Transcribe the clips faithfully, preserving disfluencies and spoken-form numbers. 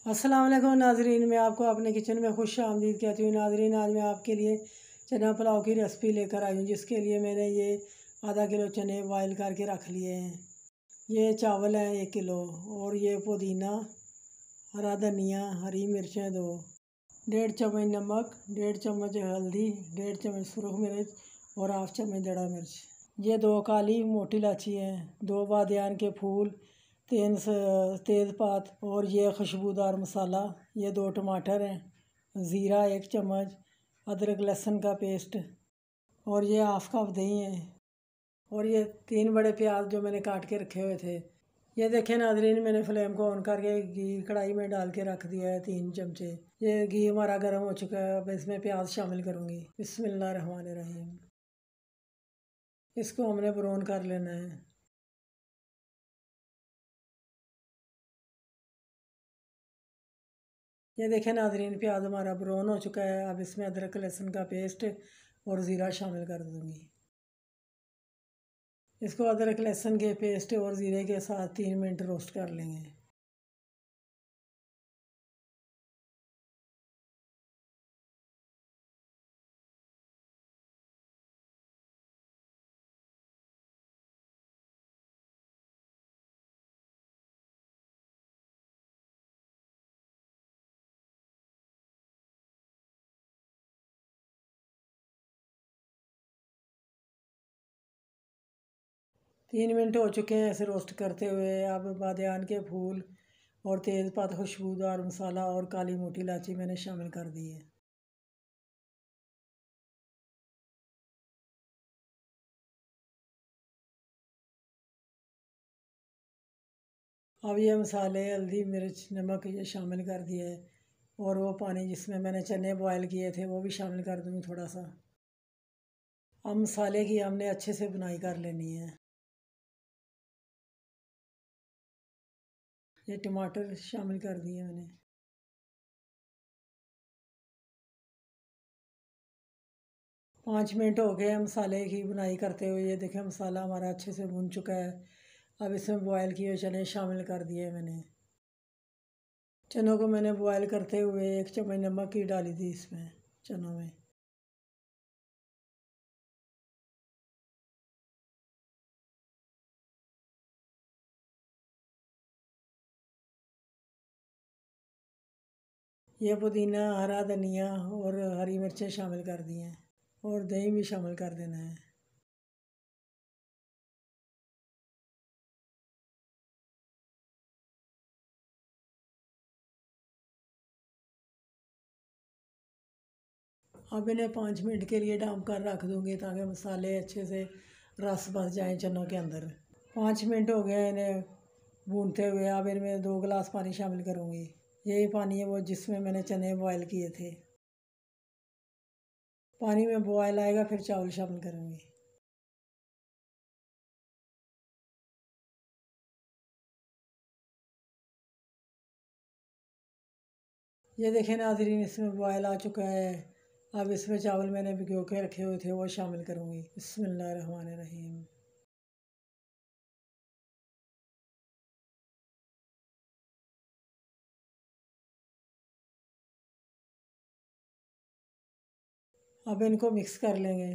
अस्सलाम वालेकुम नाजरीन, मैं आपको अपने किचन में खुश आमदीद कहती हूँ। नाजरीन, आज मैं आपके लिए चना पुलाव की रेसिपी लेकर आई हूँ, जिसके लिए मैंने ये आधा किलो चने बॉयल करके रख लिए हैं। ये चावल हैं एक किलो, और ये पुदीना, हरा धनिया, हरी मिर्चें दो, डेढ़ चम्मच नमक, डेढ़ चम्मच हल्दी, डेढ़ चम्मच सुरख मिर्च और हाफ चम्मच दड़ा मिर्च। ये दो काली मोटी इलायची हैं, दो बादियान के फूल, तीन तेज़पात और ये खुशबूदार मसाला। ये दो टमाटर हैं, ज़ीरा एक चम्मच, अदरक लहसुन का पेस्ट, और ये हाफ कप दही है, और ये तीन बड़े प्याज जो मैंने काट के रखे हुए थे। ये देखें नाजरीन, मैंने फ्लेम को ऑन करके घी कढ़ाई में डाल के रख दिया है तीन चमचे। ये घी हमारा गर्म हो चुका है, अब इसमें प्याज शामिल करूँगी। बिस्मिल्लाहिर्रहमानिर्रहीम। इसको हमने ब्राउन कर लेना है। ये देखें नाजरीन, प्याज हमारा ब्राउन हो चुका है। अब इसमें अदरक लहसुन का पेस्ट और ज़ीरा शामिल कर दूँगी। इसको अदरक लहसुन के पेस्ट और ज़ीरे के साथ तीन मिनट रोस्ट कर लेंगे। तीन मिनट हो चुके हैं ऐसे रोस्ट करते हुए। अब बादियान के फूल और तेज़पात, खुशबूदार मसाला और काली मोटी इलायची मैंने शामिल कर दी है। अब ये मसाले, हल्दी, मिर्च, नमक ये शामिल कर दिए है, और वो पानी जिसमें मैंने चने बॉयल किए थे वो भी शामिल कर दूँगी थोड़ा सा। अब मसाले की हमने अच्छे से बुनाई कर लेनी है। ये टमाटर शामिल कर दिए मैंने। पाँच मिनट हो गए मसाले की बुनाई करते हुए। ये देखें मसाला हमारा अच्छे से भुन चुका है। अब इसमें बॉयल किए हुए चने शामिल कर दिए मैंने। चनों को मैंने बॉयल करते हुए एक चम्मच नमक की डाली थी इसमें चनों में। ये पुदीना, हरा धनिया और हरी मिर्चें शामिल कर दी हैं, और दही भी शामिल कर देना है। अब इन्हें पाँच मिनट के लिए डाम कर रख दूँगी, ताकि मसाले अच्छे से रस बस जाएँ चनों के अंदर। पाँच मिनट हो गए इन्हें भूनते हुए। अब इनमें दो गिलास पानी शामिल करूँगी। यही पानी है वो जिसमें मैंने चने बॉयल किए थे। पानी में बॉयल आएगा फिर चावल शामिल करूँगी। ये देखें नाजरीन, इसमें बॉयल आ चुका है। अब इसमें चावल मैंने भिगो के रखे हुए थे वो शामिल करूँगी। बिस्मिल्लाहिर्रहमानिर्रहीम। अब इनको मिक्स कर लेंगे।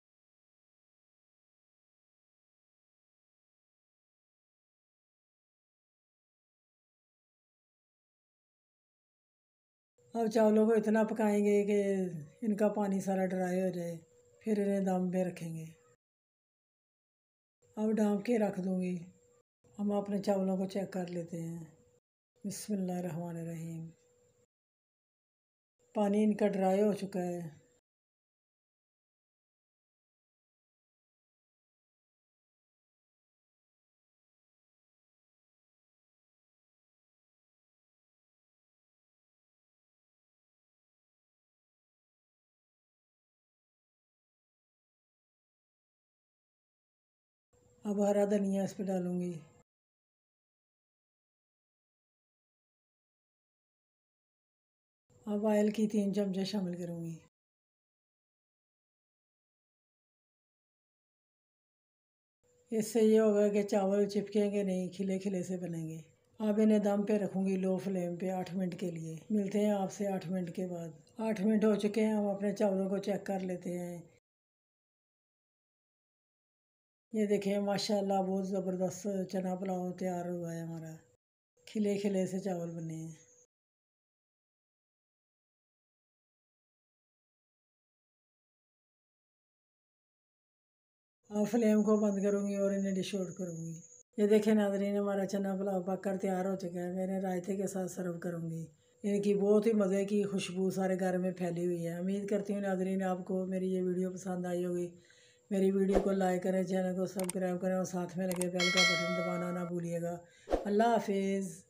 अब चावलों को इतना पकाएंगे कि इनका पानी सारा ड्राई हो जाए, फिर इन्हें दम पे रखेंगे। अब ढाँप के रख दूँगी। हम अपने चावलों को चेक कर लेते हैं। बिस्मिल्लाहिर्रहमानिर्रहीम। पानी इनका ड्राई हो चुका है। अब हरा धनिया इस पर डालूँगी। अब ऑयल की तीन चमचे शामिल करूँगी। इससे ये होगा कि चावल चिपकेंगे नहीं, खिले खिले से बनेंगे। अब इन्हें दम पे रखूँगी लो फ्लेम पे आठ मिनट के लिए। मिलते हैं आपसे आठ मिनट के बाद। आठ मिनट हो चुके हैं, हम अपने चावलों को चेक कर लेते हैं। ये देखिए माशाल्लाह बहुत ज़बरदस्त चना पुलाव तैयार हुआ है हमारा। खिले खिले से चावल बने हैं। अब फ्लेम को बंद करूँगी और इन्हें डिश आउट करूँगी। ये देखें नाज़रीन, हमारा चना पुलाव पककर तैयार हो चुका है। मैंने रायते के साथ सर्व करूँगी। इनकी बहुत ही मज़े की खुशबू सारे घर में फैली हुई है। उम्मीद करती हूँ नाज़रीन आपको मेरी ये वीडियो पसंद आई होगी। मेरी वीडियो को लाइक करें, चैनल को सब्सक्राइब करें और साथ में लगे बेल का बटन दबाना ना भूलिएगा। अल्लाह हाफिज़।